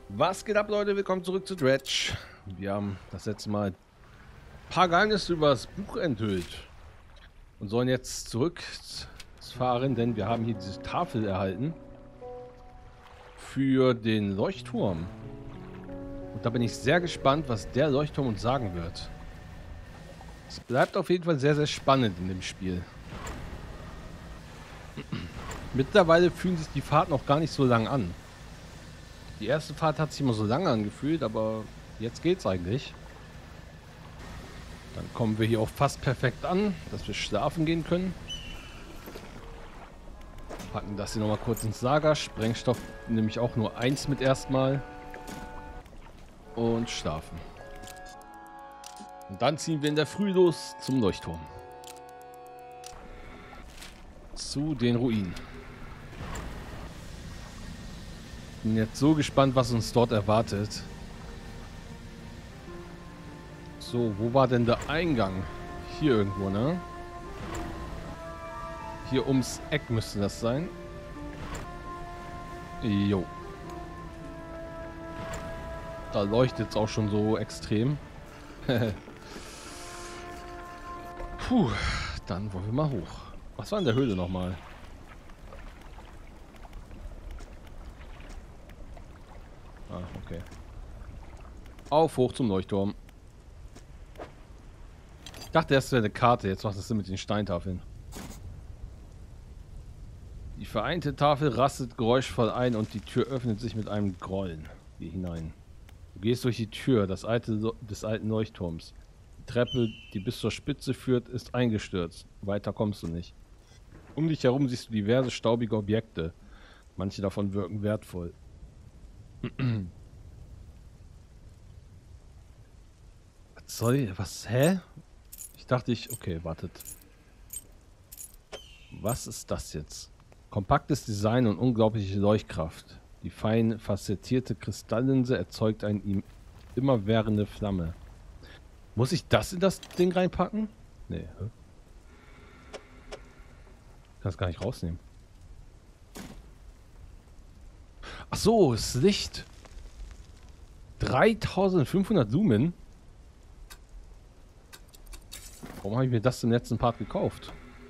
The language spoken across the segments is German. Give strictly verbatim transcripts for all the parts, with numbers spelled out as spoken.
Was geht ab, Leute? Willkommen zurück zu Dredge. Wir haben das letzte Mal ein paar Geheimnisse über das Buch enthüllt und sollen jetzt zurückfahren, denn wir haben hier diese Tafel erhalten für den Leuchtturm. Und da bin ich sehr gespannt, was der Leuchtturm uns sagen wird. Es bleibt auf jeden Fall sehr, sehr spannend in dem Spiel. Mittlerweile fühlen sich die Fahrten auch gar nicht so lang an. Die erste Fahrt hat sich immer so lange angefühlt, aber jetzt geht's eigentlich. Dann kommen wir hier auch fast perfekt an, dass wir schlafen gehen können. Packen das hier nochmal kurz ins Lager. Sprengstoff nehme ich auch nur eins mit erstmal. Und schlafen. Und dann ziehen wir in der Früh los zum Leuchtturm. Zu den Ruinen. Bin jetzt so gespannt, was uns dort erwartet. So, wo war denn der Eingang? Hier irgendwo, ne? Hier ums Eck müsste das sein. Jo. Da leuchtet es auch schon so extrem. Puh, dann wollen wir mal hoch. Was war in der Höhle nochmal? Ah, okay. Auf, hoch zum Leuchtturm. Ich dachte erst, wäre eine Karte. Jetzt macht es Sinn mit den Steintafeln. Die vereinte Tafel rastet geräuschvoll ein und die Tür öffnet sich mit einem Grollen. Geh hinein. Du gehst durch die Tür das alte, des alten Leuchtturms. Die Treppe, die bis zur Spitze führt, ist eingestürzt. Weiter kommst du nicht. Um dich herum siehst du diverse staubige Objekte. Manche davon wirken wertvoll. Was soll... Was? Hä? Ich dachte ich... Okay, wartet. Was ist das jetzt? Kompaktes Design und unglaubliche Leuchtkraft. Die fein facettierte Kristalllinse erzeugt eine immerwährende Flamme. Muss ich das in das Ding reinpacken? Nee. Hä? Ich kann es gar nicht rausnehmen. Ach so, das Licht. dreitausendfünfhundert Lumen. Warum habe ich mir das im letzten Part gekauft?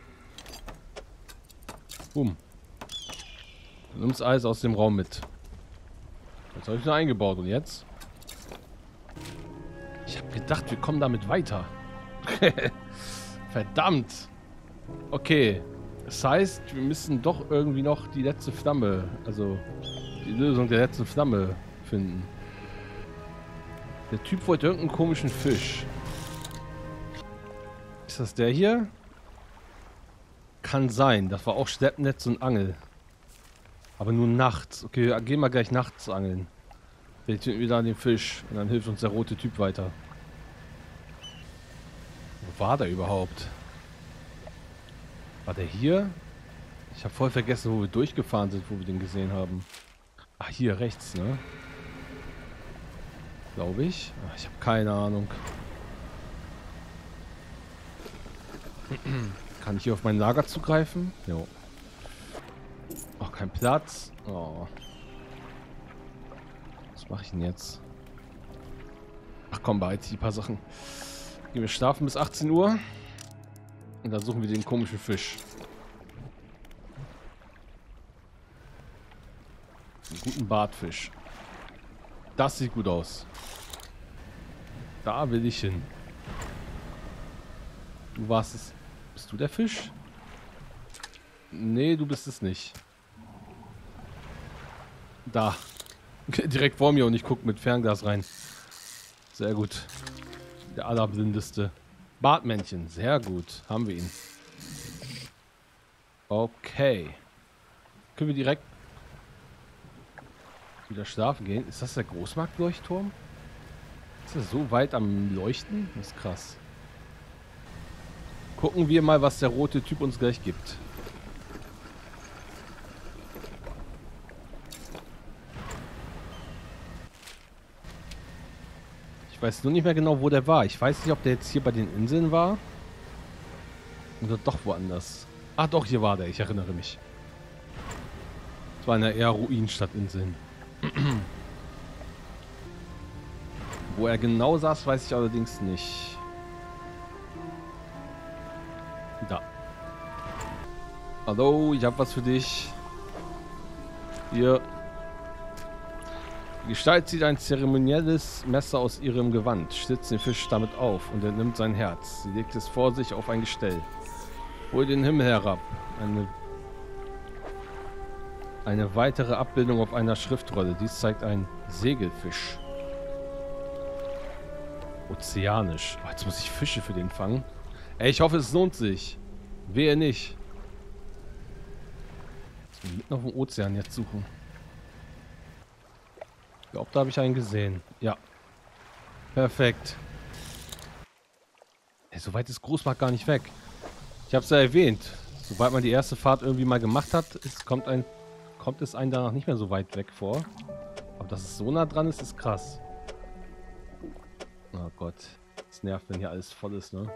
Boom. Du nimmst alles aus dem Raum mit. Jetzt habe ich nur eingebaut und jetzt? Ich habe gedacht, wir kommen damit weiter. Verdammt. Okay. Das heißt, wir müssen doch irgendwie noch die letzte Flamme, also die Lösung der letzten Flamme finden. Der Typ wollte irgendeinen komischen Fisch. Ist das der hier? Kann sein. Das war auch Schleppnetz und Angel. Aber nur nachts. Okay, gehen wir gleich nachts angeln. Vielleicht finden wir da den Fisch und dann hilft uns der rote Typ weiter. Wo war der überhaupt? War der hier? Ich habe voll vergessen, wo wir durchgefahren sind, wo wir den gesehen haben. Ach, hier rechts, ne? Glaube ich. Ach, ich habe keine Ahnung. Kann ich hier auf mein Lager zugreifen? Jo. Ach, kein Platz. Oh. Was mache ich denn jetzt? Ach komm, behalte die paar Sachen. Gehen wir schlafen bis achtzehn Uhr. Und dann suchen wir den komischen Fisch. Einen guten Bartfisch. Das sieht gut aus. Da will ich hin. Du warst es. Bist du der Fisch? Nee, du bist es nicht. Da. Direkt vor mir und ich gucke mit Fernglas rein. Sehr gut. Der allerblindeste. Bartmännchen. Sehr gut. Haben wir ihn. Okay. Können wir direkt wieder schlafen gehen? Ist das der Großmarktleuchtturm? Ist er so weit am Leuchten? Das ist krass. Gucken wir mal, was der rote Typ uns gleich gibt. Ich weiß nur nicht mehr genau, wo der war. Ich weiß nicht, ob der jetzt hier bei den Inseln war. Oder doch woanders. Ah, doch, hier war der. Ich erinnere mich. Es war eine eher Ruinen statt Inseln. Wo er genau saß, weiß ich allerdings nicht. Da. Hallo, ich habe was für dich. Hier. Die Gestalt zieht ein zeremonielles Messer aus ihrem Gewand, schlitzt den Fisch damit auf und entnimmt sein Herz. Sie legt es vor sich auf ein Gestell. Hol den Himmel herab. Eine, eine weitere Abbildung auf einer Schriftrolle. Dies zeigt einen Segelfisch. Ozeanisch. Oh, jetzt muss ich Fische für den fangen. Ey, ich hoffe, es lohnt sich. Wehe nicht. Jetzt muss ich mitten auf dem Ozean jetzt suchen. Ich glaube, da habe ich einen gesehen. Ja. Perfekt. Ey, so weit ist Großmarkt gar nicht weg. Ich habe es ja erwähnt. Sobald man die erste Fahrt irgendwie mal gemacht hat, ist, kommt, ein, kommt es einem danach nicht mehr so weit weg vor. Aber dass es so nah dran ist, ist krass. Oh Gott. Das nervt, wenn hier alles voll ist, ne?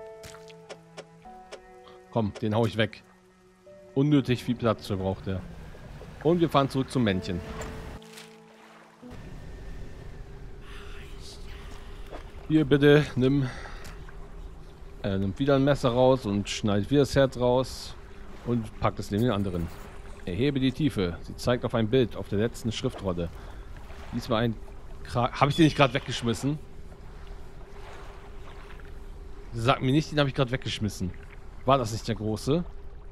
Komm, den hau ich weg. Unnötig viel Platz verbraucht er. Und wir fahren zurück zum Männchen. Hier bitte, nimm, äh, nimm wieder ein Messer raus und schneid wieder das Herz raus und packt es neben den anderen. Erhebe die Tiefe. Sie zeigt auf ein Bild auf der letzten Schriftrolle. Diesmal ein Kragen. Habe ich den nicht gerade weggeschmissen? Sag mir nicht, den habe ich gerade weggeschmissen. War das nicht der Große?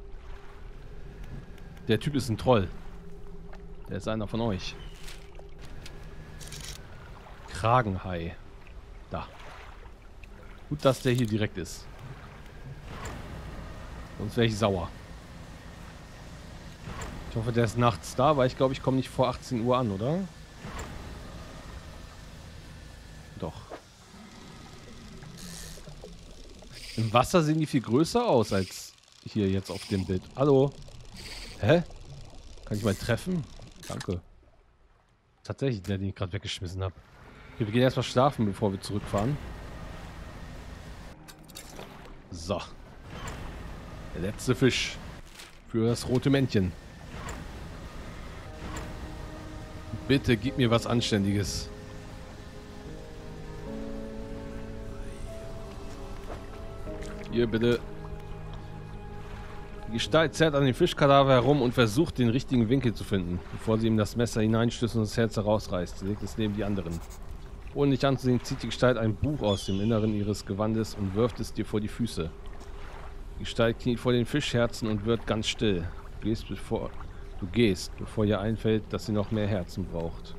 Der Typ ist ein Troll. Der ist einer von euch. Kragenhai. Da. Gut, dass der hier direkt ist. Sonst wäre ich sauer. Ich hoffe, der ist nachts da, weil ich glaube, ich komme nicht vor achtzehn Uhr an, oder? Doch. Im Wasser sehen die viel größer aus als hier jetzt auf dem Bild. Hallo? Hä? Kann ich mal treffen? Danke. Tatsächlich, der, den ich gerade weggeschmissen habe. Okay, wir gehen erstmal schlafen, bevor wir zurückfahren. So. Der letzte Fisch. Für das rote Männchen. Bitte gib mir was Anständiges. Hier bitte. Die Gestalt zerrt an den Fischkadaver herum und versucht, den richtigen Winkel zu finden, bevor sie ihm das Messer hineinstößt und das Herz herausreißt. Sie legt es neben die anderen. Ohne dich anzusehen, zieht die Gestalt ein Buch aus dem Inneren ihres Gewandes und wirft es dir vor die Füße. Die Gestalt kniet vor den Fischherzen und wird ganz still. Du gehst, bevor, du gehst, bevor ihr einfällt, dass sie noch mehr Herzen braucht.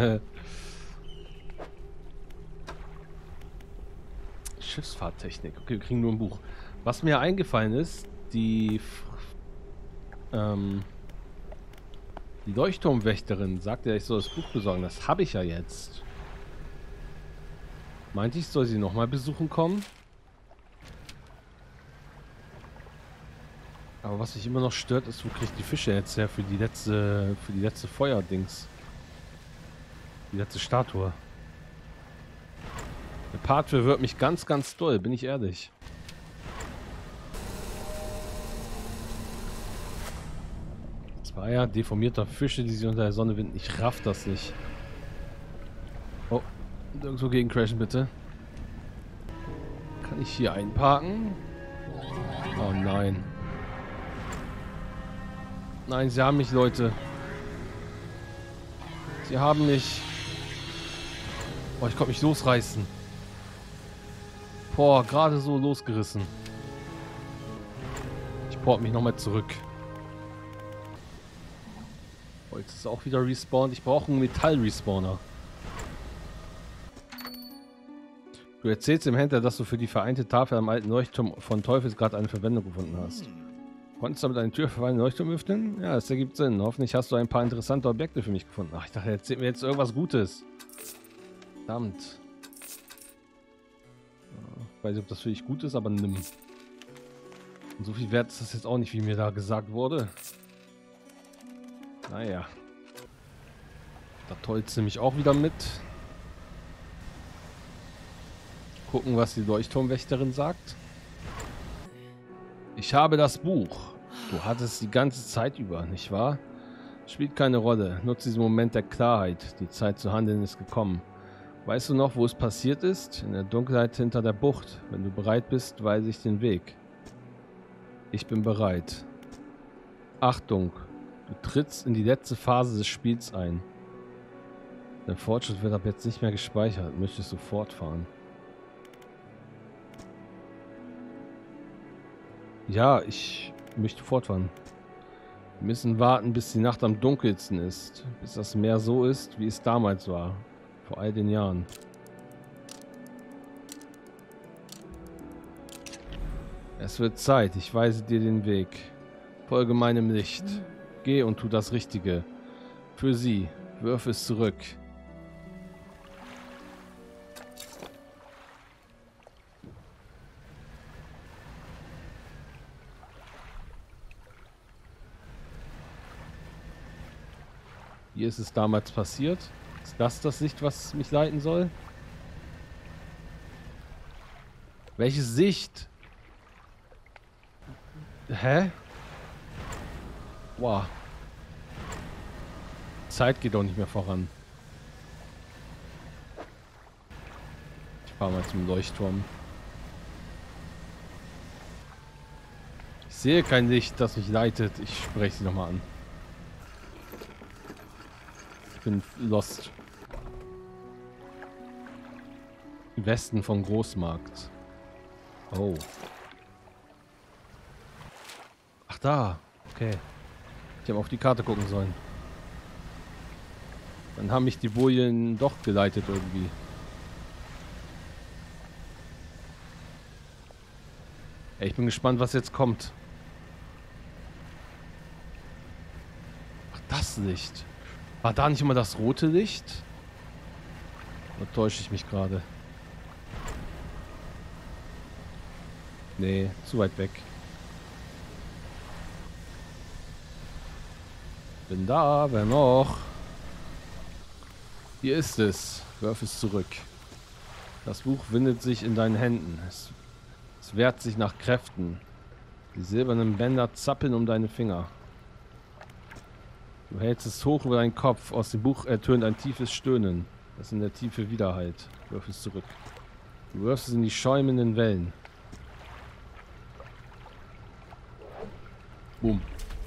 Schiffsfahrttechnik. Okay, wir kriegen nur ein Buch. Was mir eingefallen ist, die, ähm, die Leuchtturmwächterin sagte ja, ich soll das Buch besorgen. Das habe ich ja jetzt. Meinte ich, soll sie nochmal besuchen kommen? Aber was mich immer noch stört, ist, wo kriege ich die Fische jetzt her für die letzte, für die letzte Feuerdings? Die letzte Statue. Der Part verwirrt mich ganz, ganz doll, bin ich ehrlich. Zwei ja deformierter Fische, die sich unter der Sonne winden. Ich raff das nicht. Oh, irgendwo gegen crashen bitte. Kann ich hier einparken? Oh nein. Nein, sie haben mich, Leute. Sie haben mich. Oh, ich konnte mich losreißen. Boah, gerade so losgerissen. Ich port mich nochmal zurück. Oh, jetzt ist auch wieder respawned. Ich brauche einen Metall-Respawner. Du erzählst dem Händler, dass du für die vereinte Tafel am alten Leuchtturm von Teufelsgrad eine Verwendung gefunden hast. Konntest du damit eine Tür für einen Leuchtturm öffnen? Ja, das ergibt Sinn. Hoffentlich hast du ein paar interessante Objekte für mich gefunden. Ach, ich dachte, erzählt mir jetzt irgendwas Gutes. Verdammt. Ich weiß nicht, ob das für dich gut ist, aber nimm. Und so viel wert ist das jetzt auch nicht, wie mir da gesagt wurde. Naja. Da tollt's nämlich auch wieder mit. Gucken, was die Leuchtturmwächterin sagt. Ich habe das Buch. Du hattest die ganze Zeit über, nicht wahr? Spielt keine Rolle. Nutze diesen Moment der Klarheit. Die Zeit zu handeln ist gekommen. Weißt du noch, wo es passiert ist? In der Dunkelheit hinter der Bucht. Wenn du bereit bist, weise ich den Weg. Ich bin bereit. Achtung, du trittst in die letzte Phase des Spiels ein. Der Fortschritt wird ab jetzt nicht mehr gespeichert. Möchtest du fortfahren? Ja, ich möchte fortfahren. Wir müssen warten, bis die Nacht am dunkelsten ist. Bis das Meer so ist, wie es damals war. Vor all den Jahren. Es wird Zeit. Ich weise dir den Weg. Folge meinem Licht. Geh und tu das Richtige. Für sie. Wirf es zurück. Wie ist es damals passiert? Ist das das Licht, was mich leiten soll? Welche Sicht? Hä? Wow. Zeit geht doch nicht mehr voran. Ich fahre mal zum Leuchtturm. Ich sehe kein Licht, das mich leitet. Ich spreche sie nochmal an. Ich bin lost. Im Westen vom Großmarkt. Oh. Ach da. Okay. Ich habe auf die Karte gucken sollen. Dann haben mich die Bojen doch geleitet irgendwie. Ey, ich bin gespannt, was jetzt kommt. Ach, das Licht. War da nicht immer das rote Licht? Oder täusche ich mich gerade? Nee, zu weit weg. Bin da, wer noch? Hier ist es. Wirf es zurück. Das Buch windet sich in deinen Händen. Es, es wehrt sich nach Kräften. Die silbernen Bänder zappeln um deine Finger. Du hältst es hoch über deinen Kopf. Aus dem Buch ertönt ein tiefes Stöhnen, das in der Tiefe widerhallt. Wirf es zurück. Du wirfst es in die schäumenden Wellen. Boom.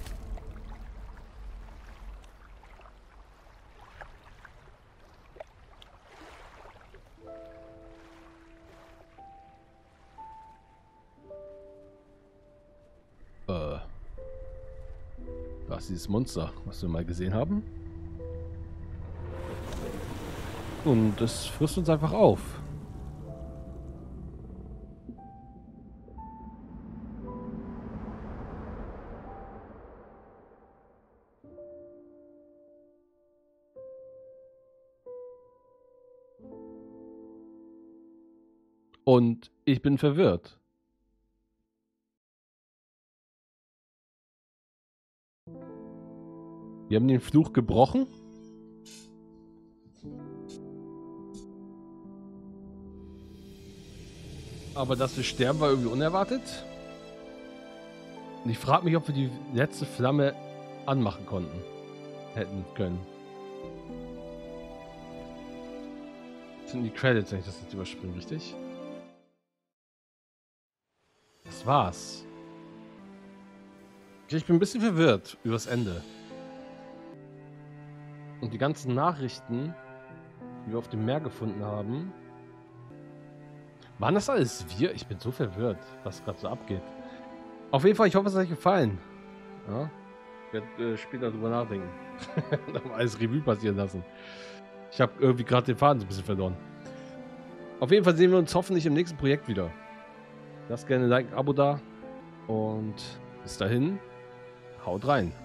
Äh. Da ist dieses Monster, was wir mal gesehen haben. Und es frisst uns einfach auf. Und ich bin verwirrt. Wir haben den Fluch gebrochen. Aber dass wir sterben, war irgendwie unerwartet. Und ich frage mich, ob wir die letzte Flamme anmachen konnten. Hätten können. Das sind die Credits, wenn ich das jetzt überspringe, richtig? Das war's. Ich bin ein bisschen verwirrt über das Ende. Und die ganzen Nachrichten, die wir auf dem Meer gefunden haben. Waren das alles wir? Ich bin so verwirrt, was gerade so abgeht. Auf jeden Fall, ich hoffe, es hat euch gefallen. Ja? Ich werde äh, später drüber nachdenken. Dann alles Revue passieren lassen. Ich habe irgendwie gerade den Faden so ein bisschen verloren. Auf jeden Fall sehen wir uns hoffentlich im nächsten Projekt wieder. Lasst gerne ein Like, ein Abo da. Und bis dahin, haut rein.